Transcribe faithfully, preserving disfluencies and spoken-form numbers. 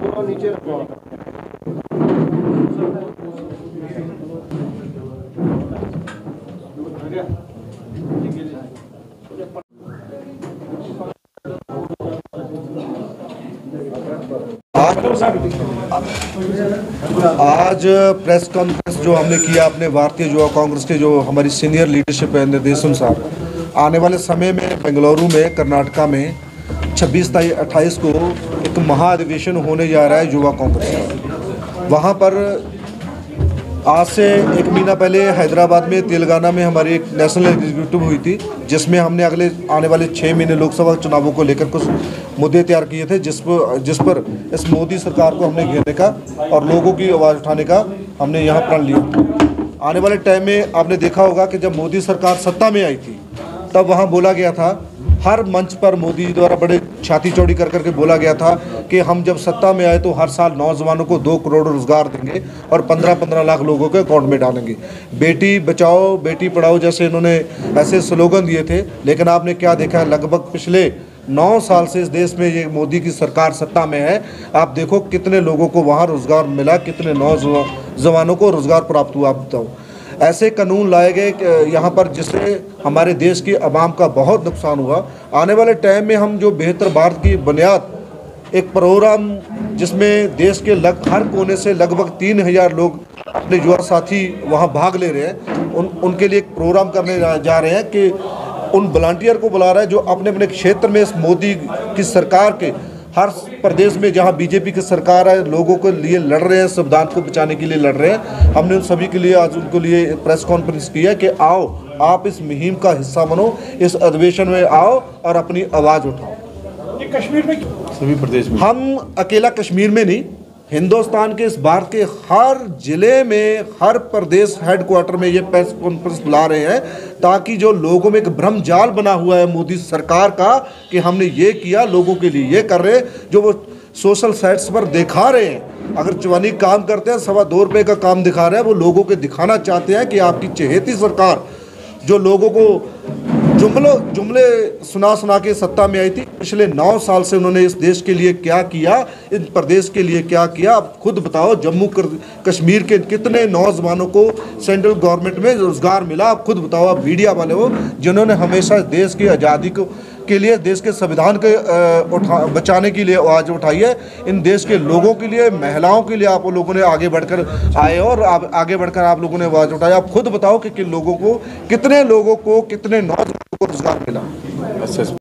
नीचे रखो। आज प्रेस कॉन्फ्रेंस जो हमने किया अपने भारतीय युवा कांग्रेस के जो हमारी सीनियर लीडरशिप है निर्देशानुसार, आने वाले समय में बेंगलुरु में कर्नाटका में छब्बीस तारीख अट्ठाईस को एक महाधिवेशन होने जा रहा है युवा कांग्रेस का। वहाँ पर आज से एक महीना पहले हैदराबाद में तेलंगाना में हमारी एक नेशनल एग्जीक्यूटिव हुई थी, जिसमें हमने अगले आने वाले छः महीने लोकसभा चुनावों को लेकर कुछ मुद्दे तैयार किए थे, जिस पर जिस पर इस मोदी सरकार को हमने घेरने का और लोगों की आवाज़ उठाने का हमने यहाँ प्रण लिया। आने वाले टाइम में आपने देखा होगा कि जब मोदी सरकार सत्ता में आई थी तब वहाँ बोला गया था, हर मंच पर मोदी द्वारा बड़े छाती चौड़ी कर करके बोला गया था कि हम जब सत्ता में आए तो हर साल नौजवानों को दो करोड़ रोजगार देंगे और पंद्रह पंद्रह लाख लोगों के अकाउंट में डालेंगे। बेटी बचाओ बेटी पढ़ाओ जैसे इन्होंने ऐसे स्लोगन दिए थे, लेकिन आपने क्या देखा है, लगभग पिछले नौ साल से इस देश में ये मोदी की सरकार सत्ता में है। आप देखो कितने लोगों को वहाँ रोजगार मिला, कितने नौजवानों को रोजगार प्राप्त हुआ। आप बताओ, ऐसे कानून लाए गए यहाँ पर जिससे हमारे देश की आवाम का बहुत नुकसान हुआ। आने वाले टाइम में हम जो बेहतर भारत की बुनियाद, एक प्रोग्राम जिसमें देश के लग हर कोने से लगभग तीन हजार लोग अपने युवा साथी वहाँ भाग ले रहे हैं, उन उनके लिए एक प्रोग्राम करने जा रहे हैं कि उन वॉलंटियर को बुला रहा है जो अपने अपने क्षेत्र में इस मोदी की सरकार के हर प्रदेश में जहां बीजेपी की सरकार है लोगों के लिए लड़ रहे हैं, संविधान को बचाने के लिए लड़ रहे हैं। हमने उन सभी के लिए आज उनको लिए प्रेस कॉन्फ्रेंस की है कि आओ आप इस मुहिम का हिस्सा बनो, इस अधिवेशन में आओ और अपनी आवाज़ उठाओ। ये कश्मीर में सभी प्रदेश में, हम अकेला कश्मीर में नहीं, हिंदुस्तान के इस भारत के हर जिले में, हर प्रदेश हेडक्वार्टर में ये प्रेस कॉन्फ्रेंस बुला रहे हैं ताकि जो लोगों में एक भ्रम जाल बना हुआ है मोदी सरकार का कि हमने ये किया, लोगों के लिए ये कर रहे हैं, जो वो सोशल साइट्स पर दिखा रहे हैं। अगर चवानी काम करते हैं, सवा दो रुपये का काम दिखा रहे हैं, वो लोगों को दिखाना चाहते हैं कि आपकी चहेती सरकार जो लोगों को जुमलो जुमले सुना सुना के सत्ता में आई थी, पिछले नौ साल से उन्होंने इस देश के लिए क्या किया, इस प्रदेश के लिए क्या किया। आप खुद बताओ, जम्मू कश्मीर के कितने नौजवानों को सेंट्रल गवर्नमेंट में रोजगार मिला। आप खुद बताओ, आप मीडिया वाले हो जिन्होंने हमेशा देश की आज़ादी को के लिए, देश के संविधान के उठा बचाने के लिए आवाज़ उठाई है। इन देश के लोगों के लिए, महिलाओं के लिए आप लोगों ने आगे बढ़कर आए और आप आगे बढ़कर आप लोगों ने आवाज़ उठाई। आप खुद बताओ कि किन लोगों को, कितने लोगों को, कितने नौजवानों को रोजगार मिला।